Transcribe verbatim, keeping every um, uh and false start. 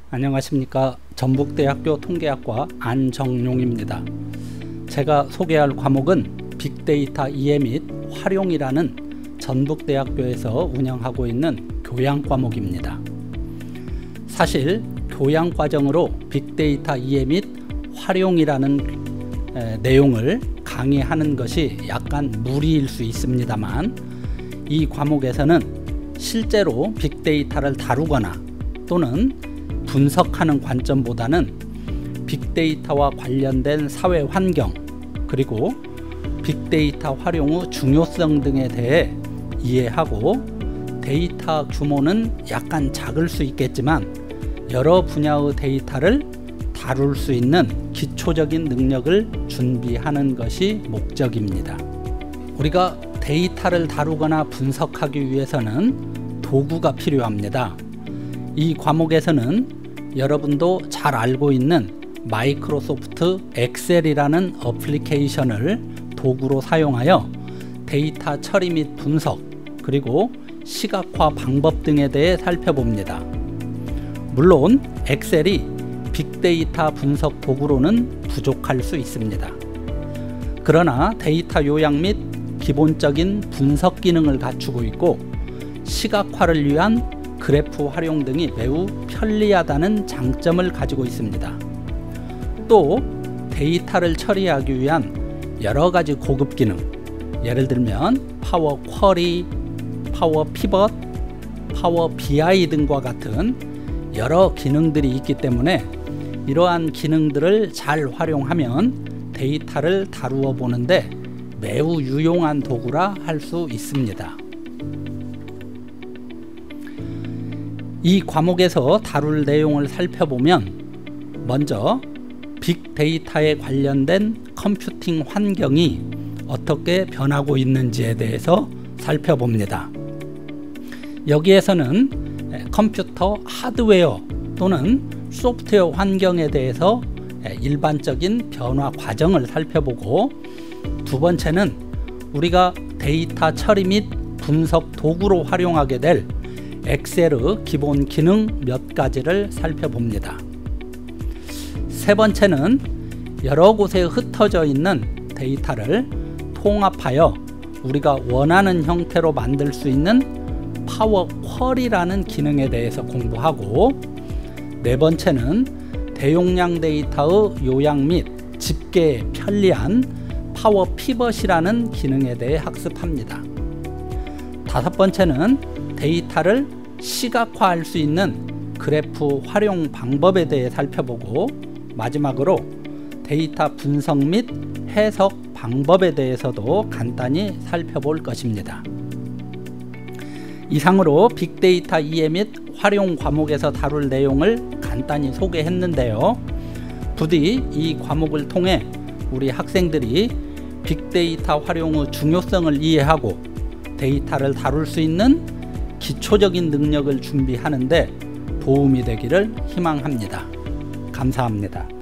안녕하십니까. 전북대학교 통계학과 안정용입니다. 제가 소개할 과목은 빅데이터 이해 및 활용이라는 전북대학교에서 운영하고 있는 교양 과목입니다. 사실 교양 과정으로 빅데이터 이해 및 활용이라는 에, 내용을 강의하는 것이 약간 무리일 수 있습니다만, 이 과목에서는 실제로 빅데이터를 다루거나 또는 분석하는 관점보다는 빅데이터와 관련된 사회 환경, 그리고 빅데이터 활용 후 중요성 등에 대해 이해하고, 데이터 규모는 약간 작을 수 있겠지만 여러 분야의 데이터를 다룰 수 있는 기초적인 능력을 준비하는 것이 목적입니다. 우리가 데이터를 다루거나 분석하기 위해서는 도구가 필요합니다. 이 과목에서는 여러분도 잘 알고 있는 마이크로소프트 엑셀이라는 어플리케이션을 도구로 사용하여 데이터 처리 및 분석, 그리고 시각화 방법 등에 대해 살펴봅니다. 물론 엑셀이 빅데이터 분석 도구로는 부족할 수 있습니다. 그러나 데이터 요약 및 기본적인 분석 기능을 갖추고 있고, 시각화를 위한 그래프 활용 등이 매우 편리하다는 장점을 가지고 있습니다. 또 데이터를 처리하기 위한 여러 가지 고급 기능, 예를 들면 파워 쿼리, 파워 피벗, 파워 비아이 등과 같은 여러 기능들이 있기 때문에 이러한 기능들을 잘 활용하면 데이터를 다루어 보는데 매우 유용한 도구라 할 수 있습니다. 이 과목에서 다룰 내용을 살펴보면, 먼저 빅데이터에 관련된 컴퓨팅 환경이 어떻게 변하고 있는지에 대해서 살펴봅니다. 여기에서는 컴퓨터 하드웨어 또는 소프트웨어 환경에 대해서 일반적인 변화 과정을 살펴보고, 두 번째는 우리가 데이터 처리 및 분석 도구로 활용하게 될 엑셀의 기본 기능 몇 가지를 살펴봅니다. 세 번째는 여러 곳에 흩어져 있는 데이터를 통합하여 우리가 원하는 형태로 만들 수 있는 파워 쿼리라는 기능에 대해서 공부하고, 네 번째는 대용량 데이터의 요약 및 집계에 편리한 파워 피벗이라는 기능에 대해 학습합니다. 다섯 번째는 데이터를 시각화할 수 있는 그래프 활용 방법에 대해 살펴보고, 마지막으로 데이터 분석 및 해석 방법에 대해서도 간단히 살펴볼 것입니다. 이상으로 빅데이터 이해 및 활용 과목에서 다룰 내용을 간단히 소개했는데요. 부디 이 과목을 통해 우리 학생들이 빅데이터 활용 후 중요성을 이해하고 데이터를 다룰 수 있는 기초적인 능력을 준비하는 데 도움이 되기를 희망합니다. 감사합니다.